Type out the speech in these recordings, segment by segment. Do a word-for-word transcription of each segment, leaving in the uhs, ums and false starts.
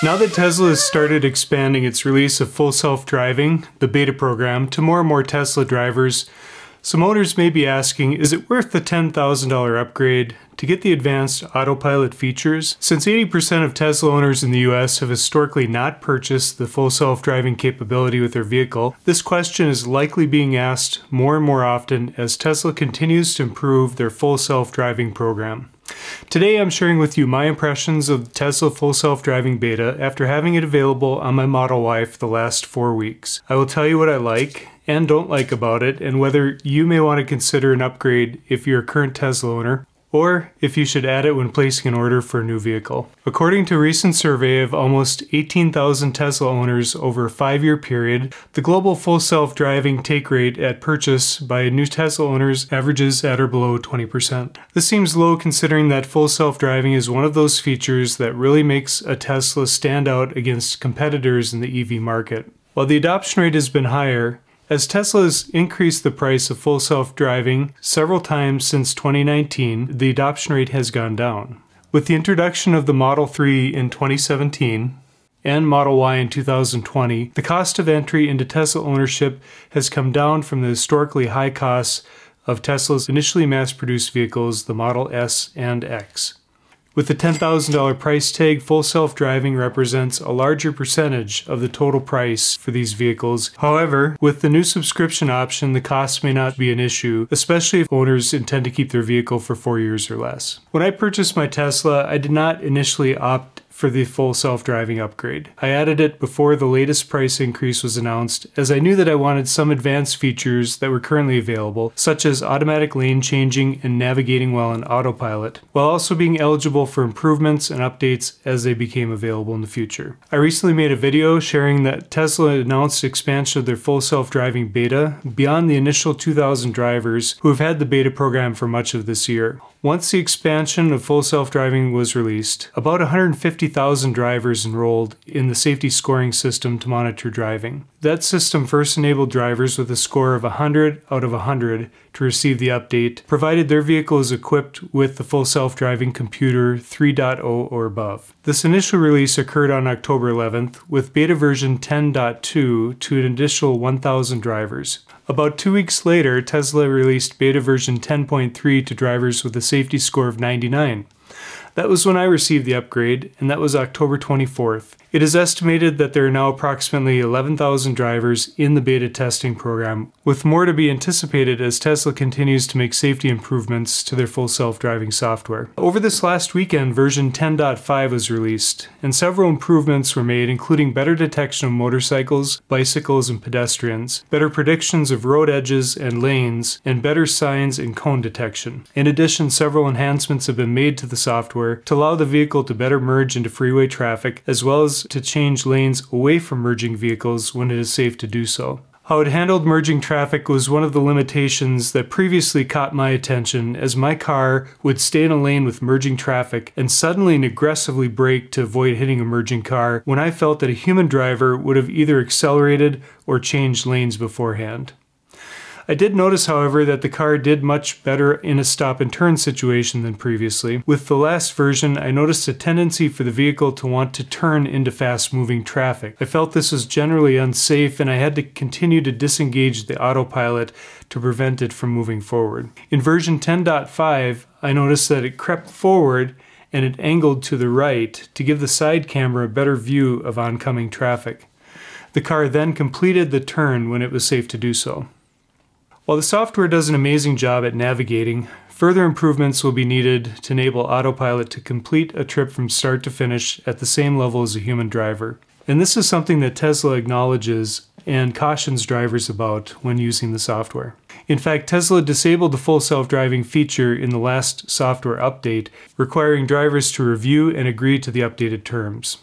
Now that Tesla has started expanding its release of full self-driving, the beta program, to more and more Tesla drivers, some owners may be asking, is it worth the ten thousand dollar upgrade to get the advanced autopilot features? Since eighty percent of Tesla owners in the U S have historically not purchased the full self-driving capability with their vehicle, this question is likely being asked more and more often as Tesla continues to improve their full self-driving program. Today I'm sharing with you my impressions of the Tesla full self-driving beta after having it available on my Model Y for the last four weeks. I will tell you what I like and don't like about it, and whether you may want to consider an upgrade if you're a current Tesla owner, or if you should add it when placing an order for a new vehicle. According to a recent survey of almost eighteen thousand Tesla owners over a five-year period, the global full self-driving take rate at purchase by new Tesla owners averages at or below twenty percent. This seems low considering that full self-driving is one of those features that really makes a Tesla stand out against competitors in the E V market. While the adoption rate has been higher, as Tesla has increased the price of full self-driving several times since twenty nineteen, the adoption rate has gone down. With the introduction of the Model three in twenty seventeen and Model Y in two thousand twenty, the cost of entry into Tesla ownership has come down from the historically high costs of Tesla's initially mass-produced vehicles, the Model S and X. With the ten thousand dollar price tag, full self-driving represents a larger percentage of the total price for these vehicles. However, with the new subscription option, the cost may not be an issue, especially if owners intend to keep their vehicle for four years or less. When I purchased my Tesla, I did not initially opt for the full self-driving upgrade. I added it before the latest price increase was announced, as I knew that I wanted some advanced features that were currently available, such as automatic lane changing and navigating while on autopilot, while also being eligible for improvements and updates as they became available in the future. I recently made a video sharing that Tesla announced expansion of their full self-driving beta beyond the initial two thousand drivers who have had the beta program for much of this year. Once the expansion of full self-driving was released, about one hundred fifty thousand drivers enrolled in the safety scoring system to monitor driving. That system first enabled drivers with a score of one hundred out of one hundred to receive the update, provided their vehicle is equipped with the full self-driving computer three point oh or above. This initial release occurred on October eleventh, with beta version ten point two to an additional one thousand drivers. About two weeks later, Tesla released beta version ten point three to drivers with a safety score of ninety-nine. That was when I received the upgrade, and that was October twenty-fourth. It is estimated that there are now approximately eleven thousand drivers in the beta testing program, with more to be anticipated as Tesla continues to make safety improvements to their full self-driving software. Over this last weekend, version ten point five was released, and several improvements were made, including better detection of motorcycles, bicycles, and pedestrians, better predictions of road edges and lanes, and better signs and cone detection. In addition, several enhancements have been made to the software to allow the vehicle to better merge into freeway traffic, as well as to change lanes away from merging vehicles when it is safe to do so. How it handled merging traffic was one of the limitations that previously caught my attention, as my car would stay in a lane with merging traffic and suddenly and aggressively brake to avoid hitting a merging car when I felt that a human driver would have either accelerated or changed lanes beforehand. I did notice, however, that the car did much better in a stop and turn situation than previously. With the last version, I noticed a tendency for the vehicle to want to turn into fast-moving traffic. I felt this was generally unsafe, and I had to continue to disengage the autopilot to prevent it from moving forward. In version ten point five, I noticed that it crept forward and it angled to the right to give the side camera a better view of oncoming traffic. The car then completed the turn when it was safe to do so. While the software does an amazing job at navigating, further improvements will be needed to enable autopilot to complete a trip from start to finish at the same level as a human driver. And this is something that Tesla acknowledges and cautions drivers about when using the software. In fact, Tesla disabled the full self-driving feature in the last software update, requiring drivers to review and agree to the updated terms.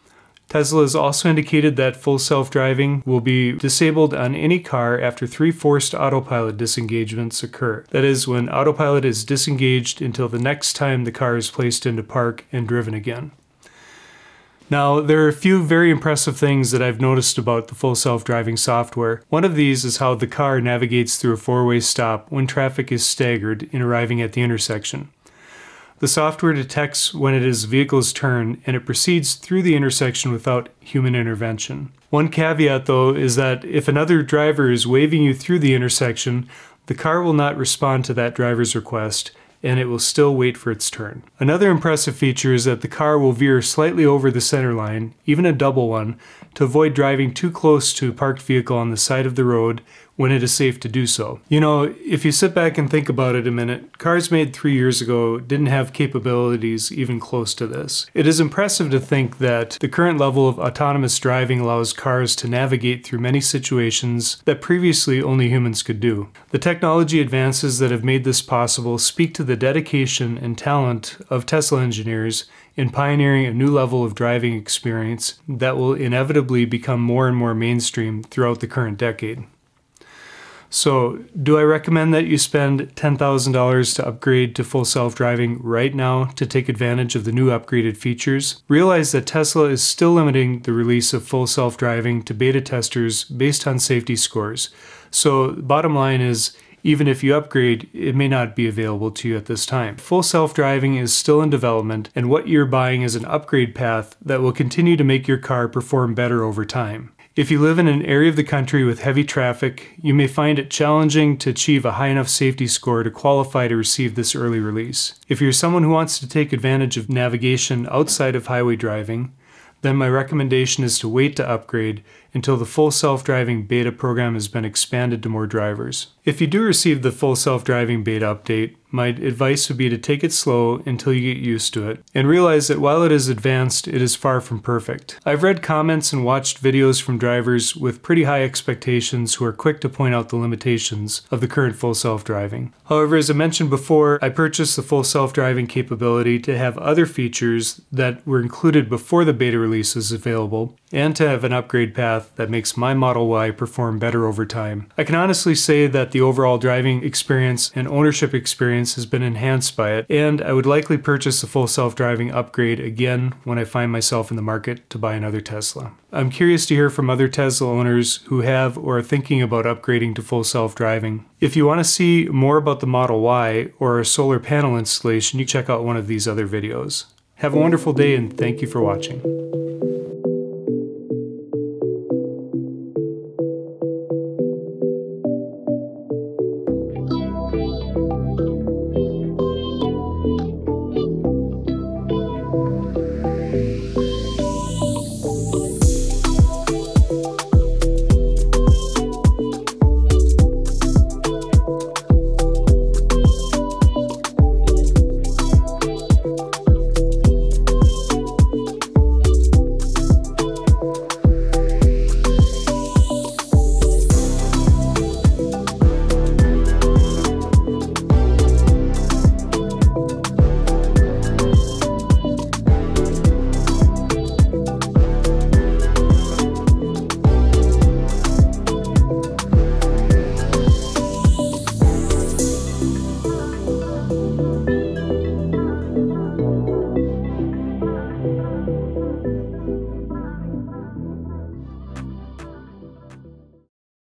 Tesla has also indicated that full self-driving will be disabled on any car after three forced autopilot disengagements occur. That is, when autopilot is disengaged until the next time the car is placed into park and driven again. Now, there are a few very impressive things that I've noticed about the full self-driving software. One of these is how the car navigates through a four-way stop when traffic is staggered in arriving at the intersection. The software detects when it is the vehicle's turn, and it proceeds through the intersection without human intervention. One caveat though is that if another driver is waving you through the intersection, the car will not respond to that driver's request, and it will still wait for its turn. Another impressive feature is that the car will veer slightly over the center line, even a double one, to avoid driving too close to a parked vehicle on the side of the road when it is safe to do so. You know, if you sit back and think about it a minute, cars made three years ago didn't have capabilities even close to this. It is impressive to think that the current level of autonomous driving allows cars to navigate through many situations that previously only humans could do. The technology advances that have made this possible speak to the dedication and talent of Tesla engineers in pioneering a new level of driving experience that will inevitably become more and more mainstream throughout the current decade. So, do I recommend that you spend ten thousand dollars to upgrade to full self-driving right now to take advantage of the new upgraded features? Realize that Tesla is still limiting the release of full self-driving to beta testers based on safety scores. So, bottom line is, even if you upgrade, it may not be available to you at this time. Full self-driving is still in development, and what you're buying is an upgrade path that will continue to make your car perform better over time. If you live in an area of the country with heavy traffic, you may find it challenging to achieve a high enough safety score to qualify to receive this early release. If you're someone who wants to take advantage of navigation outside of highway driving, then my recommendation is to wait to upgrade until the full self-driving beta program has been expanded to more drivers. If you do receive the full self-driving beta update, my advice would be to take it slow until you get used to it, and realize that while it is advanced, it is far from perfect. I've read comments and watched videos from drivers with pretty high expectations who are quick to point out the limitations of the current full self-driving. However, as I mentioned before, I purchased the full self-driving capability to have other features that were included before the beta release is available, and to have an upgrade path that makes my Model Y perform better over time. I can honestly say that the overall driving experience and ownership experience has been enhanced by it, and I would likely purchase the full self-driving upgrade again when I find myself in the market to buy another Tesla. I'm curious to hear from other Tesla owners who have or are thinking about upgrading to full self-driving. If you want to see more about the Model Y or a solar panel installation, you can check out one of these other videos. Have a wonderful day, and thank you for watching.